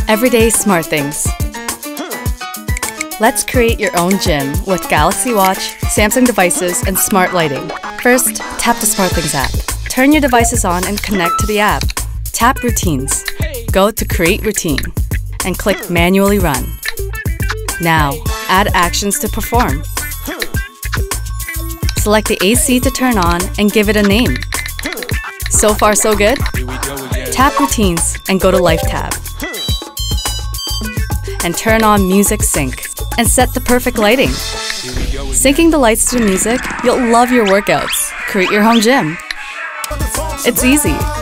Everyday smart things. Let's create your own gym with Galaxy Watch, Samsung devices, and smart lighting. First, tap the SmartThings app. Turn your devices on and connect to the app. Tap Routines. Go to Create Routine and click Manually Run. Now, add actions to perform. Select the AC to turn on and give it a name. So far, so good? Tap Routines and go to Life tab. And turn on Music Sync and set the perfect lighting. Syncing the lights to the music, you'll love your workouts. Create your home gym. It's easy.